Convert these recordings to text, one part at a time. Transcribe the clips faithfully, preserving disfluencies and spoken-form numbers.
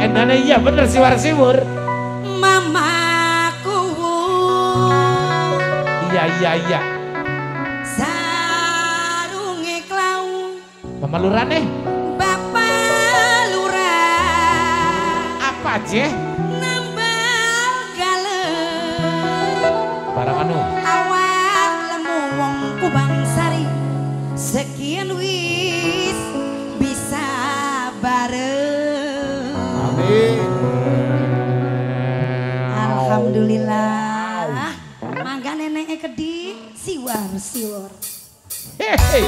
Endane iya bener siwar siwur. Mamaku. Iya iya iya. Sarunge klau. Mama lurane. Bapak lurah. Apa je? Nambal galem. Barang anu. Awak lemu wong Kubang Sari. Sekian wis bisa bareng. Amin. Alhamdulillah. Mangga neneknya kedi siwar siwar. Hehe.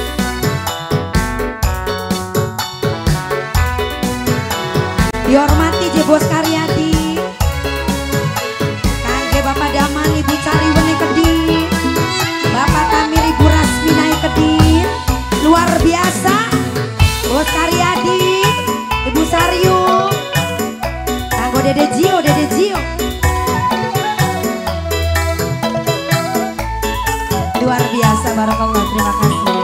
Dihormati Jebos Karyadi. Kangge Bapak Daman Ibu Cariwene kedi. Bapak Tamir Ibu Rasmina kedi. Luar biasa. Bos Karyadi, Ibu Saryu. Kanggo Dede Jio, Dede Jio. Luar biasa, barakallah, terima kasih.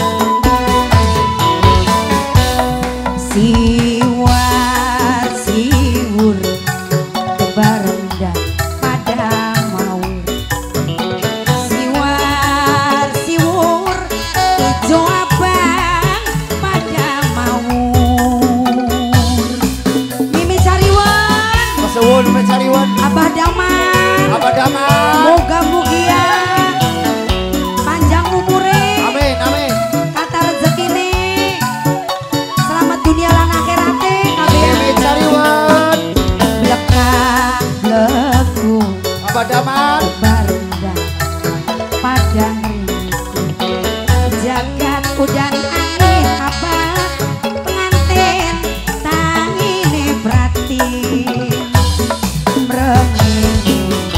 Siwar siwur kebarendah pada maur. Siwar siwur ijo abang pada maur. Mimi Cariwan, Pasewon Mimi Cariwan. Abah Daman, Abah Daman. moga mugia panjang umure, Amin amin. kata rezekine, selamat dunia lan akhirate kabeh. Mimi Cariwan. Lekah leku Abah Daman. barendah padang rindu. Jagat udan angin abah pengantin tangine berarti mrengenge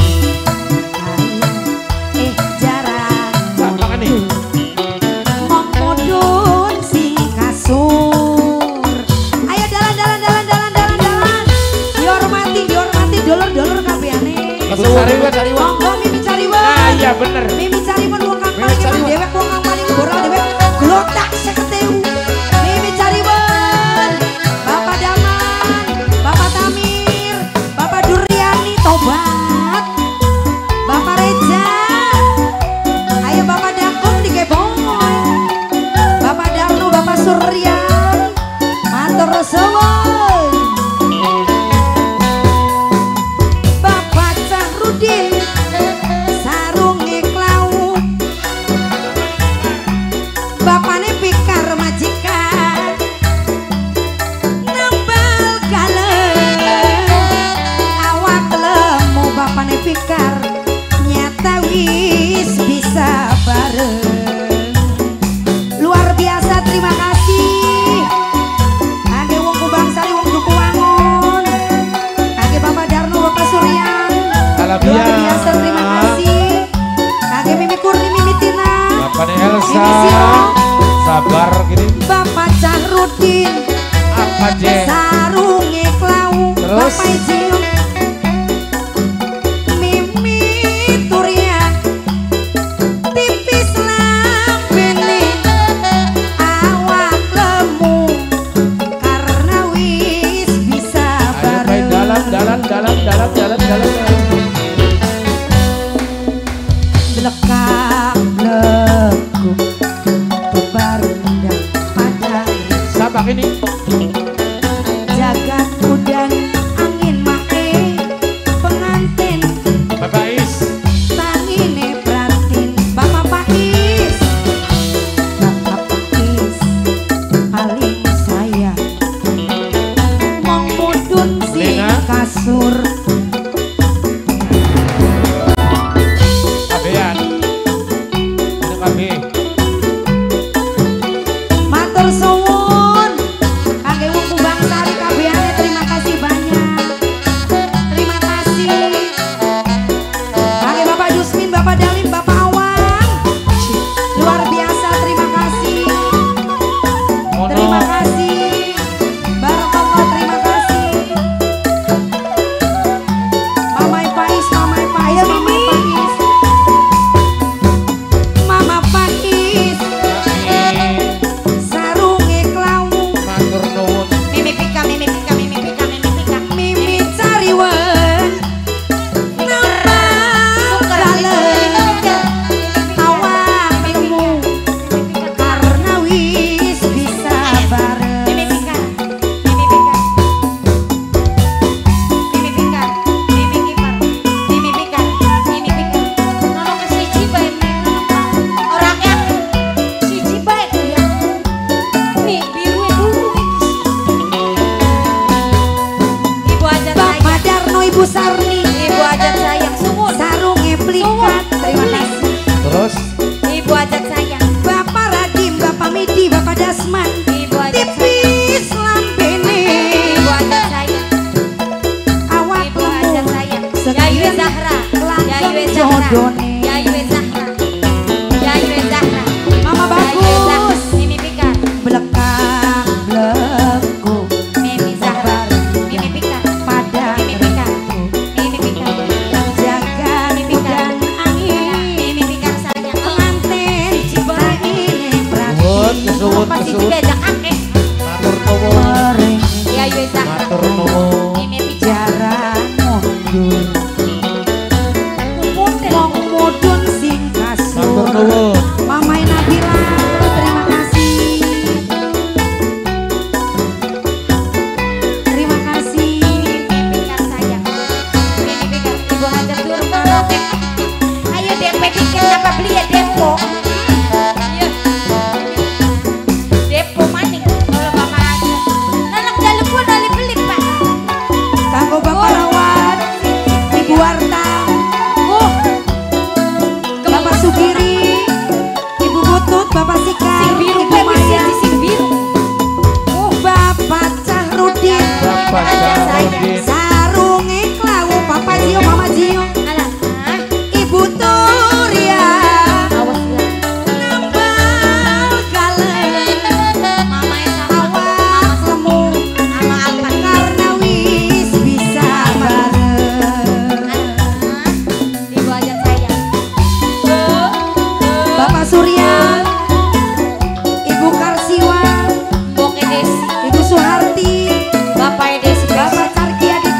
eh jarang Apa kan nih? mongkodun sing kasur. Ayo dalan dalan dalan dalan dalan dalan. Dihormati dihormati dolor-dolor kabehane. Pasewon Mimi Cariwan. Monggo Mimi Cariwan. Nah iya bener. Mimi Cariwan wong kang Mimi paling emang Cariwan. dewek wong kang paling boral dewek glotak seketeu. Mimi Cariwan. Bapak Daman, Bapak Tamir, Bapak Duryani tobat. Bapak Reja. Ayo Bapak Dakung dikeboy. Bapak Darno, Bapak Suryan. Matur suwun. Bapak Cahrudin sarunge klau. Bapane pikar majikan nambal galem. Awak lemu bapane pikar nyata wis bisa bareng. Luar biasa, terima kasih. Kangge wong Kubang Sari, wong Duku Wangun. Kangge Bapak Darno, Bapak Suryan. Alhamdulillah. Luar biasa, terima kasih. Kangge Mimi Kurni, Mimi Tina. Bapaknya Elsa. Mimi Sio. Sabar gini. Bapak Cahrudin. Apa je? Sarunge klau. Terus? Bapak Ijium. Mimi Turian. Tipis lambene. Awak lemu. Karena wis bisa Ayo main bareng. dalam dalam dalam dalam dalam dalam. Lekak leku bebarendah Doni. Yayu Zahra. Yayu Zahra. Mama Yayu bagus. Zahra. Mimi Pikar. Belekang beleku. Mimi Zahra. Mimi Pikar. Pada Mimi Pikar. Mimi Pikar. jaga Mimi Pikar. udan angin. Mimi Pikar sayang. Pengantin cinta ini Suwun, berarti kesuwun, Pasti kesuwun. diajak akeh. Matur nuwun. mering Yayu Zahra. Matur nuwun. Mimi Pikar. jarang mundur. Wong mudun sing kasur. Matur nuwun. Mamai Nabila, terima kasih. Terima kasih. Mimi Pikar sayang. Mimi Pikar. Ibu Hajar Durba. Ayo D P tiket apa beli ya Depo? Iya. Depo maning. Kalau Bapak aja. Anak dalam pun ali beli Pak. Kanggo Bapak Rawat, Ibu Warta, Oh, Bapak Sugiri, Ibu Butut, Bapak Sika, sing biru Ibu Pak Maya, misi sing biru. oh Bapak Cahrudin, Bapak Cahrudin. Sarunge Klawu, Papa Jio, Mama Jio, Alah, ah, Ibu Turia, awas ya. Nambal Galen, Mama yang sama. awas lemu, Sama apa? karena wis bisa bareng. Alah, Ibu aja sayang. Bapak Surya, Ibu Karsiwa, Boke Desi. Ibu Suharti, Bapak Desi. Bapak Carki Adi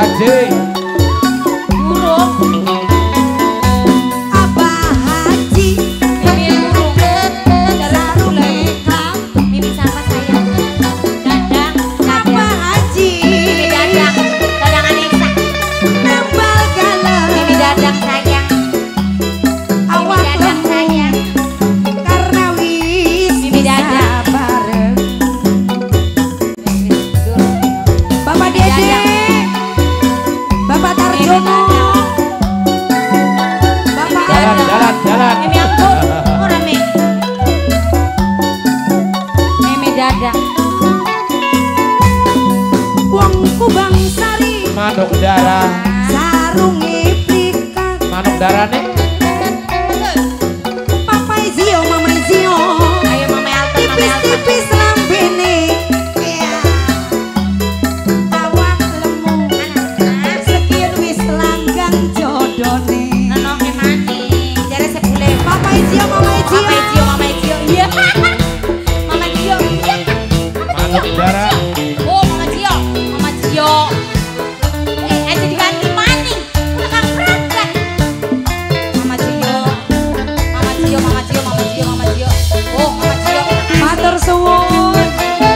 Haji. Burung. Abah Haji. Mimi burung. Sarung lekam. Mimi siapa sayang? Dadang. Abah Haji. Mimi dadang. Dadang Anissa. Nambal galau. Mimi dadang sayang. Awak dadang sayang. karena wis Mimi dadang. bareng. Bapak Dede. Bapak Tarjono. Bapak Jalan, Ana. jalan, jalan. Mimi angkut. Ora Mi. Mimi dadang. Wong Kubang Sari. Manuk darah. Sarung iplikan. Manuk darah nih. Papa Zio, Mama Zio. Ayo Mama Alton, Mama Alton. Tipis-tipis lambene. Ya. Awak lemu. Sekian wis langgang jodone. Nono maning. Jare sepule. Papa Zio, Mama Zio. Mama Cio, Mama Cio. Iya. Mama Cio. Iya. Manuk darah. Oh, Mama Cio. Mama Cio. Eh, aja diganti maning. Udah kan berangkat. Mama Cio. Mama Cio, Mama Cio, Mama Cio, Mama Cio. Oh, Mama Cio. Matur suwun.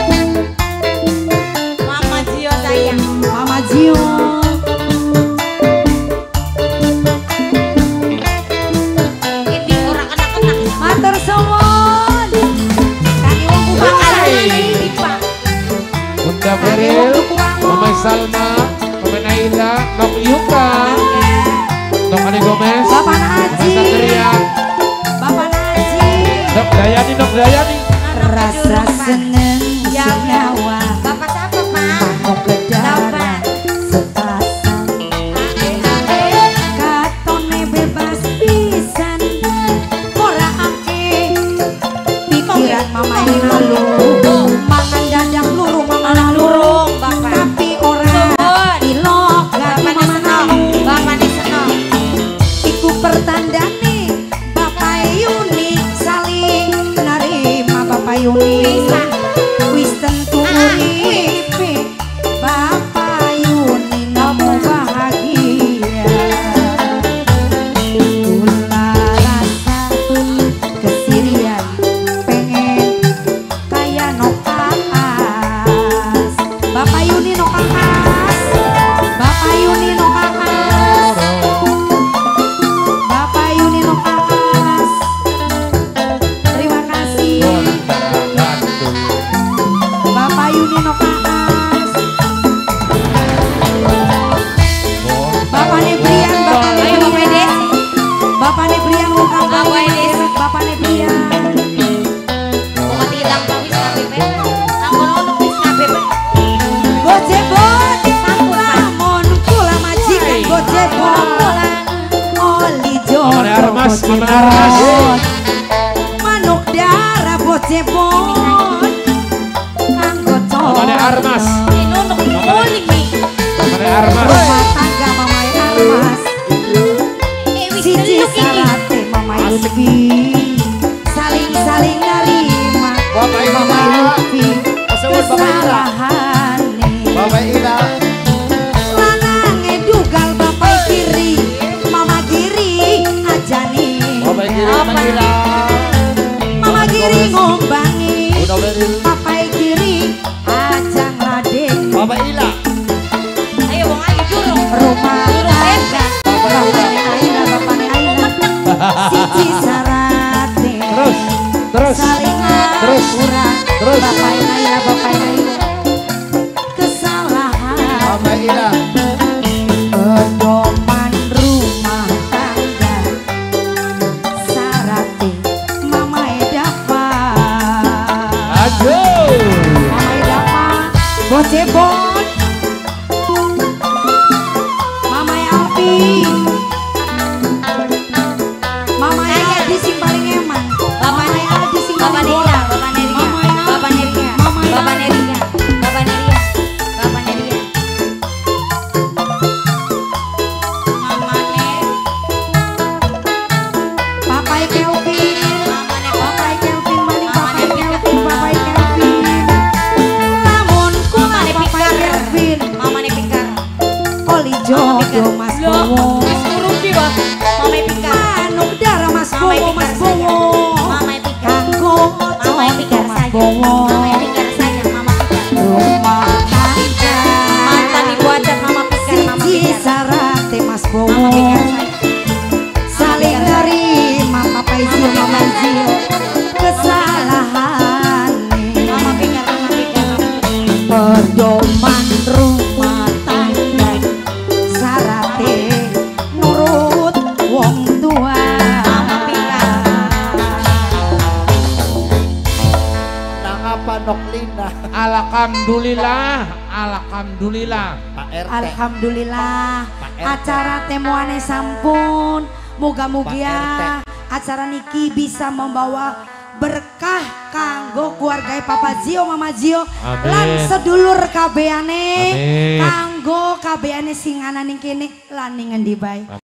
Mama Cio sayang. Mama Zio. Ini orang anak-anak. Matur suwun. Kaki wong Kubang Sari. Pak. Bunda Beril. Mama Salma. Mama Naila. Nok Yuka. Nok Ani Gomez. Bapak Mama Haji. Satria. Bapak Haji. Nok Dayani, Nok Dayani. Rasa seneng Ya, senyawa. Bapak siapa, Pak? Mau ke darat sepasang. Katone bebas pisan. Ora ake pikiran mama lalu. Mangan dadang luru mama lalu. Lurung, Bapak. Tapi ora Suwun. ilok gak Bapak mama Niseno. lalu. Bapak Niseno. Iku pertandane Bapak Yuni saling nerima Bapak Yuni. Bisa. Wis tentu uripe Bapak Yuni nemu bahagia. Kula rasa kesirian pengen kaya nokaas. Bapak Yuni nokaas. Bapak Yuni nokaas. Bapak Yuni nokaas. Terima kasih. Bapak Yuni nokaas. Bapak Nebrian, Bapak Ayo, Bapak Nebrian. Desi. Bapak Nebrian bukan Bapak Desi. Bapak Nebrian. Bukan hilang kau bisa bebe. Angkon ono bisa bebe. Gojebot, lamun kula majikan gojebot. Oli jodoh Mamane Armas, Mamane Armas. gojebot. Manuk darah gojebot. Kanggo Mamane Armas. Ini nunuk muling nih. Mamane Armas. Rumah tangga Mamai Armas. Eh, wis Cici deluk ini. sarate Mamai Lutfi. Saling-saling nerima Bapak Ila. Mamai Lutfi. Kesuwun Bapak Ila. Kesalahane. Bapak Ila. Lanange dugal Bapak kiri. Mama kiri ajani. Bapak Ila. Bapak Ila. Mama kiri ngombangi. Bunda Beril. Bapak kiri ajang Raden. Bapak Ila. Ayo wong ayo durung. Rumah tangga Bapaknya Aila, Bapaknya Aila. Siji sarate. Terus, terus. Saling Terus. ngapura. Terus. Bapaknya Aila, Bapaknya Aila. Kesalahan Bapak Ila. pedoman rumah tangga. Sarate Mama Edapa. Aduh. Mama Edapa Bocebon. Mama Alpi. Mama Aldi sing paling eman. Mama Aldi sing Bapak paling Neria, borak. Bapak Neria, Mama Aldi. Bapak Neria, Mama Bapak Aldi. Neria, Bapak Neria, Bapak Neria. Alhamdulillah, alhamdulillah. Pak R T. Alhamdulillah Pak R T. acara temuane sampun. Muga-mugia Pak R acara niki bisa membawa berkah kanggo keluarga Papa Zio, Mama Zio, Amin. lan sedulur kabehane, Amin. kanggo kabehane sing ana ning kene lan ning endi bae.